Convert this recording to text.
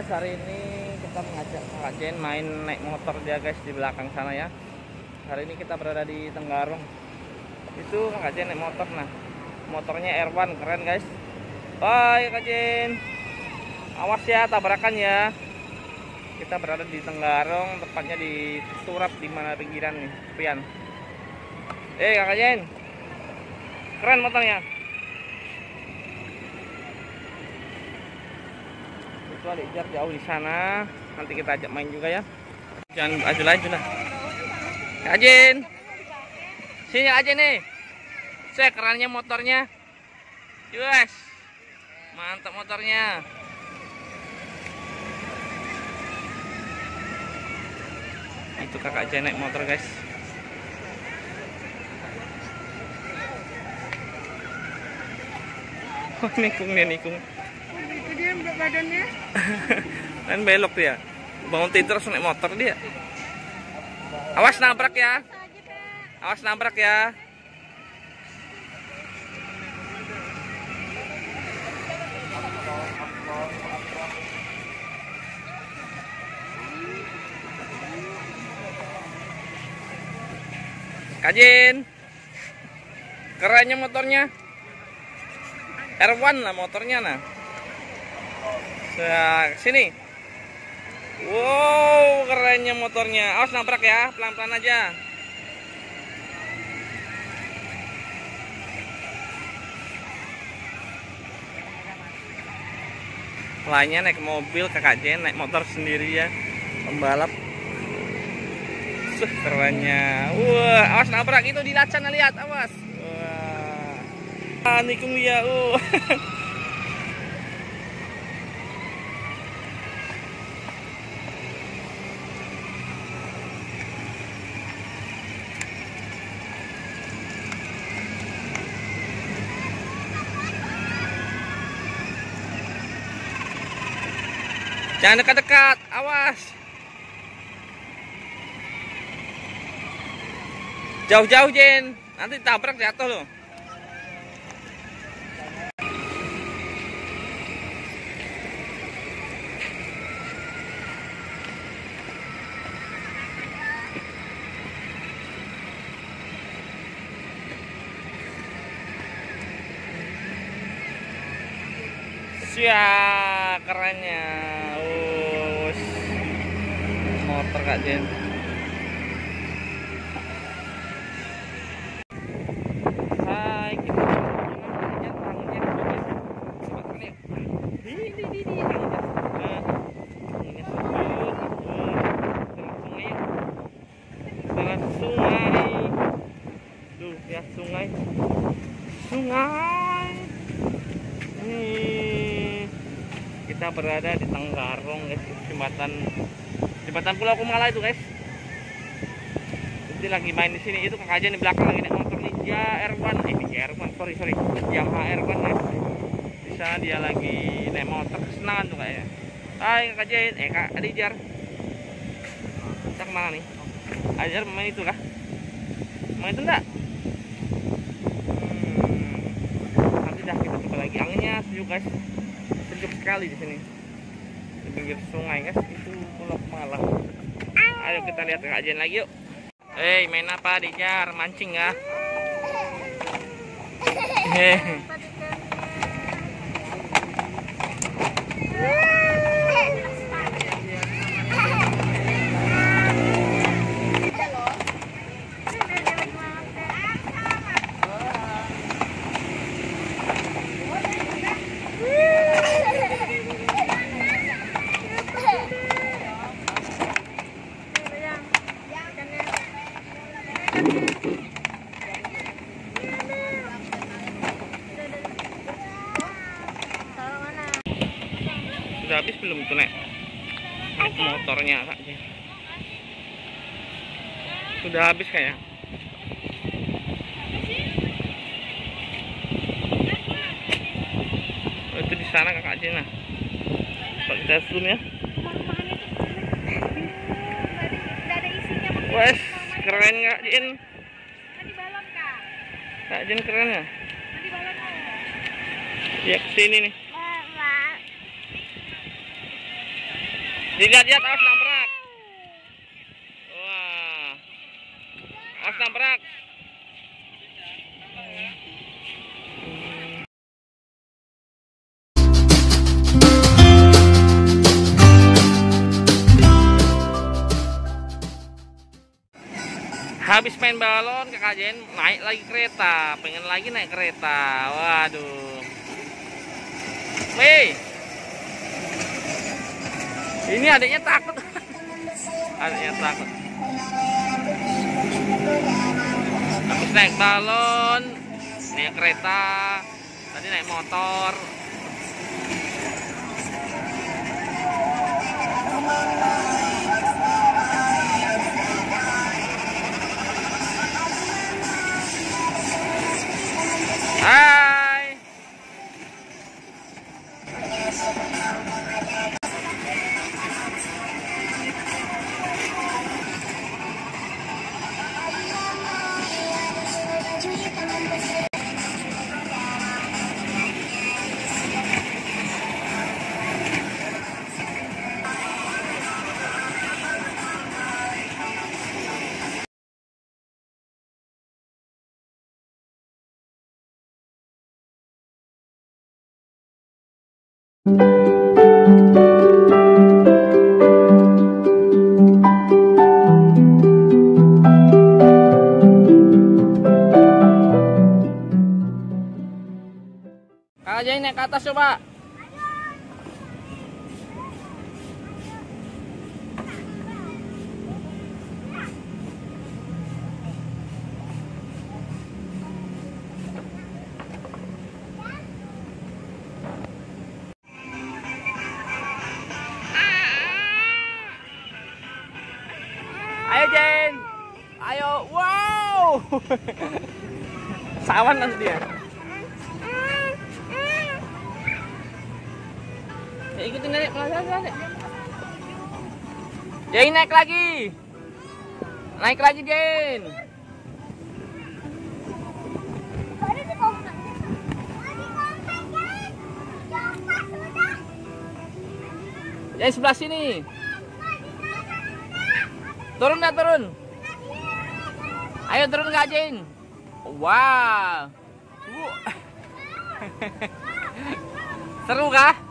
guys, hari ini kita mengajak Kak Jen main naik motor dia guys di belakang sana ya. Hari ini kita berada di Tenggarong. Itu Kak Jen naik motor, nah motornya R1 keren guys. Bye Kak Jen. Awas ya tabrakan ya. Kita berada di Tenggarong, tepatnya di Turap di mana pinggiran nih, Pian. Kak Jen. Keren motornya. Itu ada Ijar jauh di sana. Nanti kita ajak main juga ya. Jangan laju lah. Kak Jen. Sini aja nih. Saya kerannya motornya. Yes. Mantap motornya. Itu kakak Jen naik motor guys. Oh, nikung dia nikung. Itu dia badannya. Kan belok dia. Bangun tidur terus naik motor dia. Awas nabrak ya. Awas nabrak ya. Kak Jen. Kerennya motornya. R1 lah motornya nah. Sini. Wow, kerennya motornya. Awas nabrak ya, pelan-pelan aja. Lainnya naik mobil, kakak Jen naik motor sendiri ya, pembalap. Kerennya. Wah, awas nabrak itu di lacan lihat, awas. Wah. Nikung dia. Jangan dekat-dekat, awas. Jauh-jauh Jen, nanti tabrak jatuh loh. Siap, kerennya. Motor Kak Jen. Hai, kita sungai. Tuh ya sungai. Sungai. Kita berada di Tenggarong guys, jembatan Pulau Kumala itu guys. Jadi lagi main di sini. Itu kakak Jen di belakang lagi naik motor Ninja R1. R1 sorry Yamaha R1 guys. Di sana dia lagi naik motor, kesenangan tuh kayaknya. Hai kakak Jen, Kak Adijar. Kita kemana nih? Adijar main itu kah? Main itu enggak? Nanti dah kita coba lagi. Anginnya sejuk guys. Sejuk sekali di sini. Di pinggir sungai guys, itu Pulau Kumala. Ayo kita lihat Kak Jen lagi yuk. Main apa Dijar? Mancing ya? Sudah habis belum tuh naik motornya Kak Jen? Sudah habis kayaknya. Oh, itu di sana Kak Jen nah. Coba kita zoom ya. Wes, keren Kak Jen. Kak Jen keren ya. Ya kesini nih. Dilihat-lihat, awas nabrak. Wah. Awas nabrak. Habis main balon, Kakak Jen naik lagi kereta, pengen lagi naik kereta. Waduh. Wih. Ini adiknya takut. Adiknya takut. Habis naik balon, naik kereta, tadi naik motor. Hai. Kakak Jen naik ke atas coba. Ayo Jen, ayo, wow. Sawan langsung dia. Ya, ikutin nenek, pelan-pelan nenek. Jen naik lagi, Jen. Jen sebelah sini. Turun dah, turun. Ayo turun nggak Jen? Wow. Seru kah?